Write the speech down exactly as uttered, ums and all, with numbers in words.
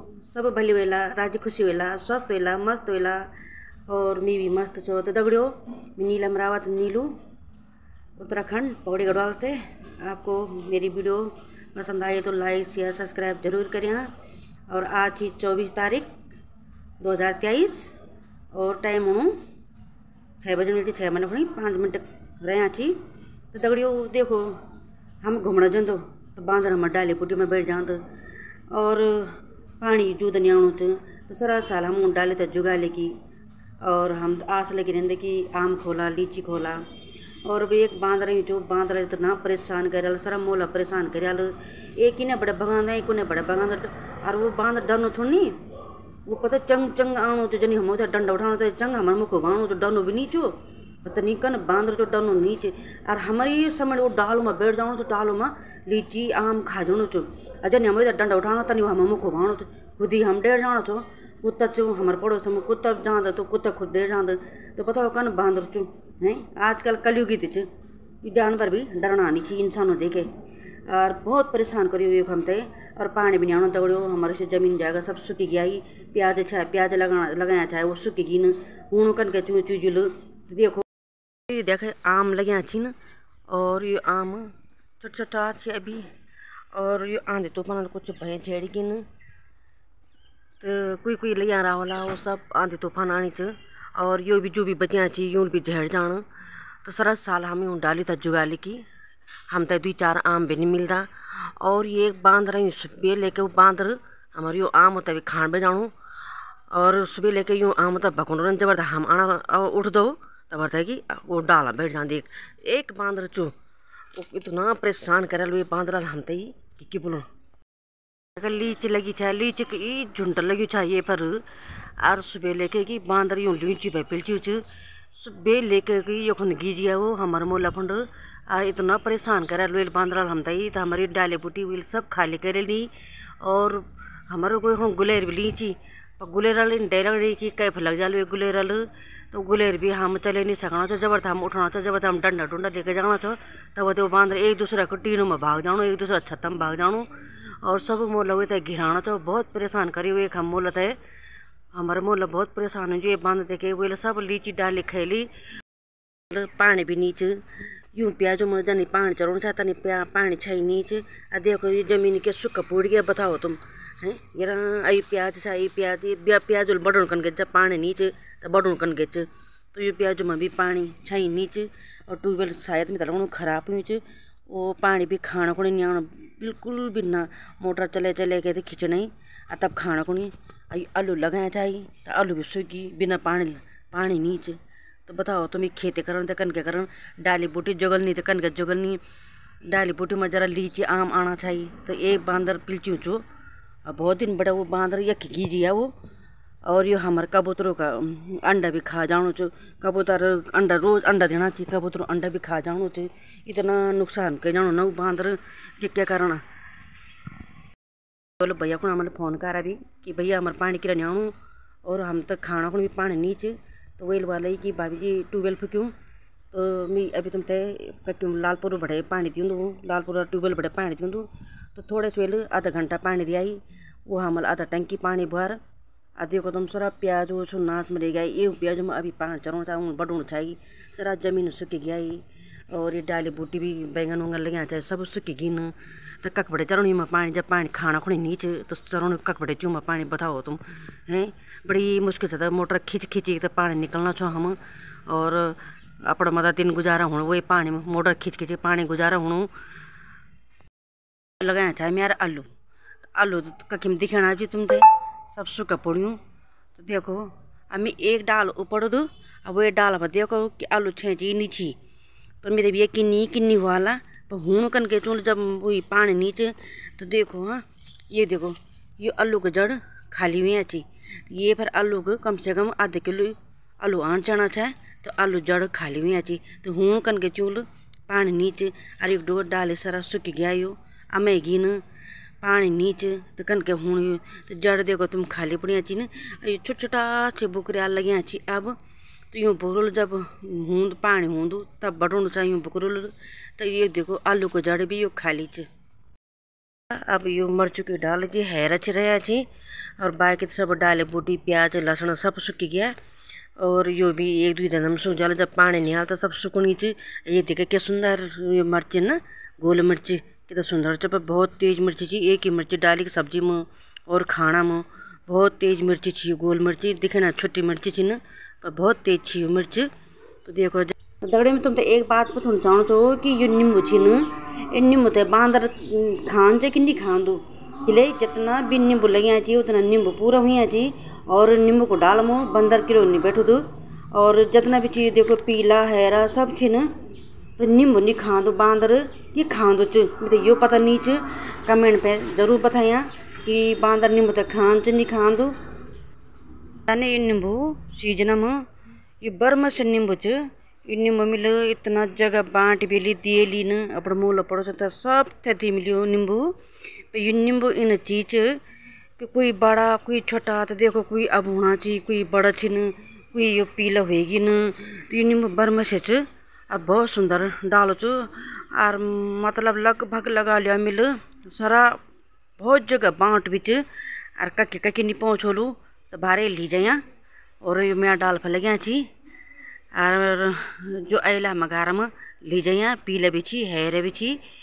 सब भली वेला, राजी खुशी वेला, स्वस्थ वेला, मस्त वेला और मी भी मस्त छो। तो दगड़ियों, मैं नीलम रावत नीलू उत्तराखंड पौड़ी गढ़वाल से। आपको मेरी वीडियो पसंद आई तो लाइक शेयर सब्सक्राइब जरूर करें। और आज ही चौबीस तारीख दो हज़ार तेईस और टाइम हूँ छः बजे मिलती छः मिनट खड़ी पाँच मिनट रहे छी। तो दगड़ियों देखो, हम घूमना जो तो बांदर हम डाले पुटी में बैठ जाओ और पानी जूद नहीं आना तो सारा साल हम डाले तो जुगाले की और हम आस लगी रहते कि आम खोला लीची खोला। और भी एक बांदर जो बांदर इतना परेशान कर सारा मोला परेशान कर एक ही ने बड़े बगान एक ने बड़े बगान और वो बांदर डरनो थोड़ी नहीं वो पता चंग चंग आणो तो जनी हम डंडा उठानो तो चंग हमारे मुख बाणो तो डरनो भी नीचो पता नहीं कन बांदर तो डरनो नीचे और हमारी समय वो डालो में बैठ जाओ तो डालो में लीची आम खा जानो चो जनी हम डंडा उठाना तनी हम मुख बाणो तो खुद ही हम डेढ़ जाना छो कुत्ता चो हमारे पड़ोस में कुत्ता जान तो कुत्ता खुद डेढ़ जान तो बताओ कन बांदर चो हैं। आजकल कलयुगी च जानवर भी डरना नहीं चाहिए इंसानों देखे और बहुत परेशान करियो ये हमते और पानी भी नहीं आना दगड़ियो हमारे से जमीन जाएगा सब सूखी गया ही प्याज छा प्याज लगा लगाया चाहे वो सूखी गई न हूँ कन के चू चूजुल देखो ये देखे आम लगे छिन और ये आम छोटा छोटा छे अभी और ये आंधे तूफान कुछ भय झेड़ गिन तो कोई कोई ले आ रहा होला वो सब आंधे तूफान आनी च और यो भी जो भी बचिया छी यूं भी झेड़ जान तो सारा साल हम यूँ डाली था जुगाली की हम तो दुई चार आम भी नहीं मिलता। और ये बांदर सुबह लेके वो बांदर हमारे यो आम होता है खान पे जाऊँ और सुबह लेके यूँ आम होता भकुन जबरदस्त हम आना उठ दो तब है कि वो डाला बैठ जाते एक, एक बांदर चो वो इतना परेशान कर बांदर हम तो कि, कि बोलो अगर लीच लगी छा लीच की झुंड लगी छा ये पर और सुबह लेके कि बांदर यूँ लीची पे पिलची च सुबह लेके कि योखन गीजिया वो हमारे मोला फंड आ इतना परेशान करे वेल बांदर हम तई तो हमारी डाले बुटी वेल सब खाली करे ली और हमारे कोई हम गुलेर भी लीची पर गुलेरल डेल की कैफ लग जाए गुलेरल तो गुलेर भी हम चले नहीं सकना तो जबरदस्त हम उठना था जबरदस्त हम डंडा डुंडा लेके जाना था तब तो बांदर एक दूसरे को टीनों में भाग जानो एक दूसरे छत में भाग जानो और सब मोल हुए थे घिराना तो बहुत परेशान करी हुए हम मोल थे हमारे मोल बहुत परेशान है जो ये बांध देखे वो सब लीची डाली खेली पानी भी नीचे यूँ प्याजो में जानी पानी चढ़ाना चाहता नहीं प्या पानी छई नीचे आ देखो ये जमीन के सुख पूड़ गया बताओ तुम हैं यार आई प्याज छा ये प्याज प्याज बड़ों कन के जब पानी नीचे तो बड़ों कन के तो ये प्याजो में भी पानी छई नीचे और ट्यूबवेल शायद में लगना खराब हुई वो पानी भी खाना को नहीं आना बिल्कुल भी ना मोटर चले चले गए थे खींचना ही आ तब खाना को नहीं आई आलू लगाया चाहिए तो आलू भी सूखी बिना पानी पानी नीचे तो बताओ तुम खेती करन तो कन के करन डाली बूटी जगलनी तो कन के जगलनी डाली बूटी में जरा लीची आम आना चाहिए तो एक बांदर पिलचू चो और बहुत दिन बड़ा वो बांदर यक गीजिया वो और ये हमारे कबूतरों का अंडा भी खा जानो चो कबूतर अंडा रोज अंडा देना चाहिए कबूतर अंडा भी खा जानो चाहिए इतना नुकसान कर जानो ना बांदर कि क्या करना बोलो भैया को हमारे फोन करा भी कि भैया हमारे पानी की आऊँ और हम तो खाना को भी पानी नीचे तो वेल वाला ही कि भाभी जी ट्यूबवेल फूक्यूँ तो मैं अभी तुम तय लालपुर बड़े पानी दियूँ लालपुर ट्यूबवेल बड़े पानी दियूँ तो थोड़े से वेल आधा घंटा पानी दियाई वो हमारे आधा टंकी पानी बुआर आ देखो तुम सारा प्याज वो सो नाश में ले गया ये प्याज में अभी पानी चढ़ाना चाहिए बढ़ना चाहिए सारा जमीन सूख गया और ये डाली बूटी भी बैंगन वंगन लगे चाहिए सब सूख गई न तो कक बड़े चरणी में पानी जब पानी खाना खुणी नीचे तो चरणी कक बड़े चू में पानी बताओ तुम हैं बड़ी मुश्किल से मोटर खींच खींची तो पानी निकलना छो हम और अपना मतलब दिन गुजारा होना वही पानी में मोटर खींच खींच पानी गुजारा होना लगाया चाहे मेरा आलू आलू कखी में दिखाना भी तुम थे सब सूखा पड़ियों तो देखो हमें एक डाल ऊपर दो अब वो डाल पर देखो कि आलू छेची नीची तो मेरे भी ये किन्नी किन्नी वाला पर हूँ कन के चूल जब वही पानी नीचे तो देखो हाँ ये देखो ये आलू का जड़ खाली हुई अच्छी ये फिर आलू को कम से कम आधे किलो आलू आन चढ़ना चाहे तो आलू जड़ खाली हुई अच्छी तो हूँ कन के चूल पानी नीचे और एक डोर डाले सारा सूख गया यो अमे गिन पानी नीचे तो कन के हूँ तो जड़ देखो तुम खाली पड़ी अच्छी ना ये छोटा छोटा से बुकरिया लगे अच्छी अब तो यूँ बुकरुल जब हूँ पानी हूँ तब बढ़ों चाहिए बुकरुल तो ये देखो आलू को जड़ भी यो खाली च अब यो मर्चू की डाल जी है रच रहा जी और बाकी तो सब डाले बूटी प्याज लहसुन सब सूख गया और यो भी एक दुई दिन में सूख जाला जब पानी नहीं आता सब सुकनी च। ये देखे क्या सुंदर ये मिर्ची ना गोल मिर्ची कितना सुंदर च पर बहुत तेज मिर्ची थी। एक ही मिर्ची डाली की सब्जी में और खाना में बहुत तेज मिर्ची थी गोल मिर्ची दिखे ना छोटी मिर्ची थी ना पर बहुत तेज थी मिर्च। तो देखो दगड़े में तुम तो एक बात पूछना चाहो तो कि यो नींबू छी न ये नींबू तो बांदर खान च कि नहीं खान दो इसलिए जितना भी नींबू लगे ची उतना नींबू पूरा हुआ ची और नींबू को डाल मो बंदर किलो नहीं बैठो दो और जितना भी चीज़ देखो पीला हैरा सब छी न तो नींबू नहीं खान दो बांदर कि खान दो च तो यो पता नहीं च कमेंट पे जरूर बताया कि बांदर नींबू तो खान च नहीं खान दो। ये नींबू सीजन में ये बर्मा से नींबू च ये नींबू मिलो इतना जगह बांट बेली दिएली न अपने मूल पड़ोस था सब थे मिलियो नींबू ये नींबू इन चीज कि कोई बड़ा कोई छोटा तो देखो कोई अब होना चाहिए कोई बड़ा छी न कोई यो पीला होएगी न तो ये नींबू बर्मा से च अब बहुत सुंदर डालो चो और मतलब लगभग लगा लिया मिल सारा बहुत जगह बांट भी च और कक्के कक्के नहीं पहुँचोलू तो बारे ली जाया और यो मैं डाल फल गया छी और जो अला मगार में ली जाया पीला भी छी हैरे भी छी